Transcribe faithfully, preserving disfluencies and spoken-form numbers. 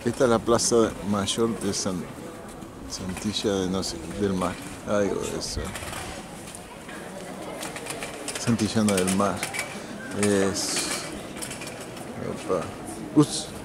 Esta es la plaza mayor de San, Santilla de no sé, del Mar, algo de eso. Santillana del Mar. Es. Opa. Ups.